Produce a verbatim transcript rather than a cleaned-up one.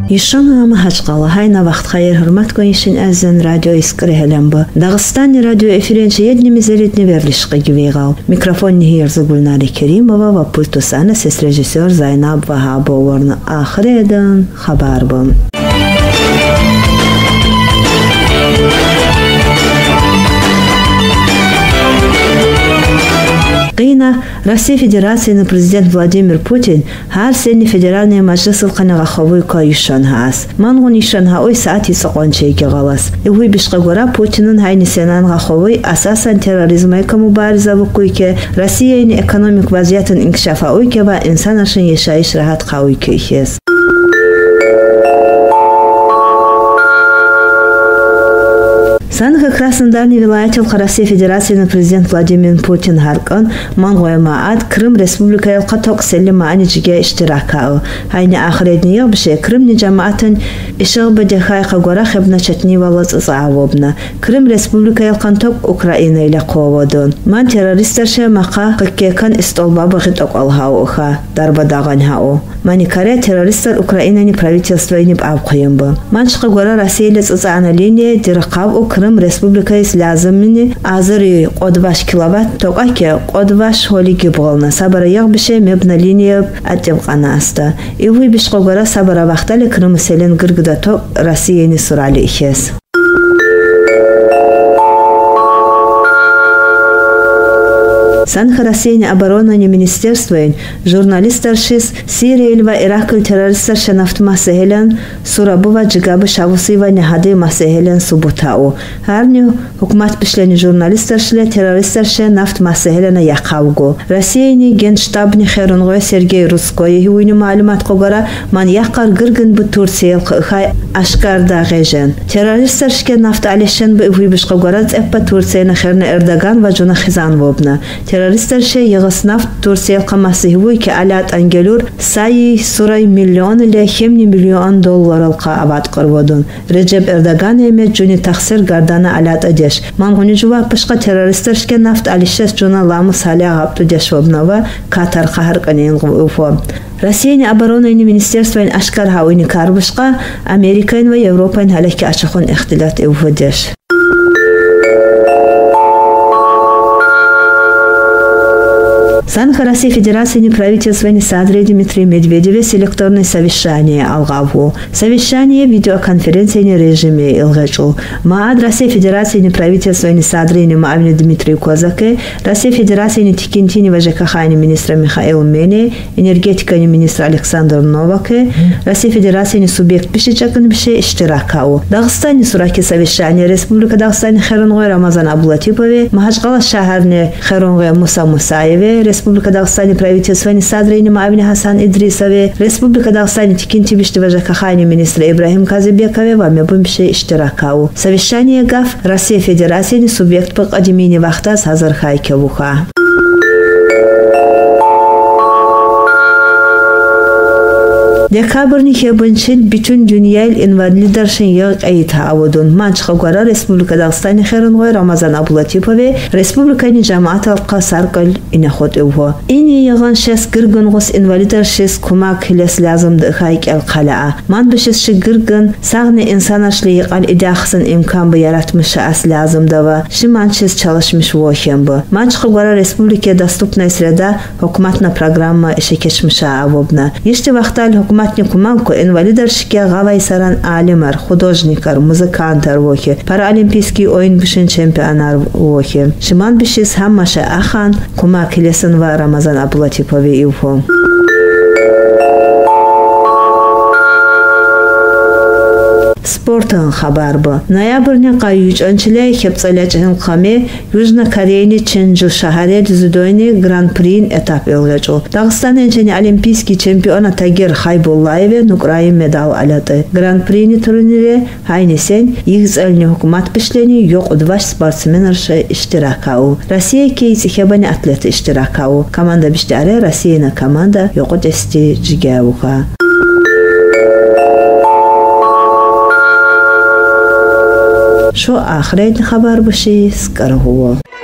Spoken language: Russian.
Ишана махачкала хайна вақт хайр хурмат конишин азан радио искрехелен бу. Дагыстан радио эфиренче едними зеритни верлишқи гивегал. Микрофон нихирзы Гульнари Керимова ва пультусана сес режиссер Зайнаб Вахабоварна. Ахредан хабар бу. Qina Россия Федерацияны президент Владимир Путин har seni федеральный majlis ылқанаға хавуй кайышан хаас. Мангун ишан хаой саати сақончейге қалас. Иуи бишқа гора Путинын хайни сенанға хавуй асасан терроризмайка мубариза вукуйке, Россияйны экономик вазиятын инкшафа уйке ва инсан ашын ешайш рахат қауйке ихес. Санха Краснодарный вилаятел России Федерации президент Владимир Путин харкан Мангоя-Маат Крым Республика Елкаток Селима Аничиге Иштиракау. Хайни ахредния бше Крым не джамаатен ишел бадехай хагора хебна чатни валац заавобна. Крым Республика Елканток Украина или Ководон. Ман террористерше мака какекан истолба бахиток алхауха дарбадаган хау. Маникаре террористер Украина не правительство не бабхаемба. Маншка гора Россия лец заана линия диракав Крым Республика Ислязымни азыри одваш киловатт тоqaке одваш холиги болна сабара яг бише мебна линия атем канаста и вы бишко гора сабара вақтали Крым селен гыргыда то Россия не сурали ихес. Санха Россия обороны министерства журналистершис Сирия илва Ирак террористерше нафт масехелен Сурабува джигабы шавусива нехады масехелен субутау. Харню хукмат пишлени журналистершле террористерше нафт масехелена яқаугу. Россияни генштабни херунгой Сергей Русской хуйну маалумат қогара ман яқар гыргын бу Турция хай ашкарда гежен. Террористершке нафт алешен бу хуйбиш қогара цеппа Турция херне Эрдоган ва жуна хизан вобна. Террористерше ягаснафт Турция қамасы хуй ки алят ангелур сайи сурай миллион или хемни миллион доллар алқа абад қырводун. Реджеп Эрдоган еме жуни тақсир гардана алят адеш. Мангуни жува пышқа террористершке нафт алишес жуна ламы саля ғапту деш вобнава Катар қахар қанен ғуфо. Россияни обороны министерства ашкар хауини карбышқа Америкайн ва Европайн халеки ашахон ихтилат уфо деш. Санха России Федерации правительства Садре Дмитрий Медведеве селекторное совещание алгаву. Совещание видеоконференции режиме илгэчу. Маад России Федерации правительства Садре Маавни Дмитрий Козаке, России Федерации Тикентини Важекахани министра Михаил Мене, энергетика министра Александр Новаке, России Федерации субъект пишечакан пише иштиракау. Дагыстане сураки совещание Республика Дагыстан Херонгой Рамазан Абулатипове, Махачкала шахарне Херонгой Муса Мусаеве, Республика Дагыстан правительства Садрини Маавни Хасан Идрисове, Республика Дагыстан Тикинти Биштива Жакахани министра Ибрахим Казыбекове вами бумше иштиракау. Совещание ГАФ Россия Федерации субъект по Академии Вахта Сазархайке Вуха. Декабрни хебунчил bütün dünya invalidlerşin yağ ayet havudun. Mançqa qara Respublika Dağıstan Xeronoy Ramazan Abulatipovе Respublikani Jamaat Alqa Sarkal inaxot evo. İni yağan şes gırgın qos invalidler şes kumak hiles lazımdı xayk el qala'a. Man bişes şi gırgın sağni insanashli yaqal idaxsın imkan bu yaratmışı as lazımdı va şi mançes çalışmış vohem bu. Mançqa qara Respublika доступная среда hukmatna programma işe keçmişa avobna. Yeshti vaqtal Матни куманку инвалидершке гавай саран алимар, художникар, музыкантар вохе, паралимпийский ойын бишин чемпионар вохе. Шиман бишис хаммаша ахан кумак хилесен ва Рамазан Абулатипове ивхо. Спортын хабар бу. Ноябрьне кайюч анчиле хепцалячын каме Южно Корейни Ченджу шахаре дзюдойни гран-при этап элгачу. Дагыстанын және олимпийский чемпиона Тагир Хайбуллаеве нукрайын медал алаты. Гран-при турнире хайнесен игз элни хукумат бишлени yok udvaş спортсменерше иштиракау. Россия кейси хебани атлеты иштиракау. Команда биштаре Россияна команда yok дести жигауха. شو آخرین خبر باشی سکر هوا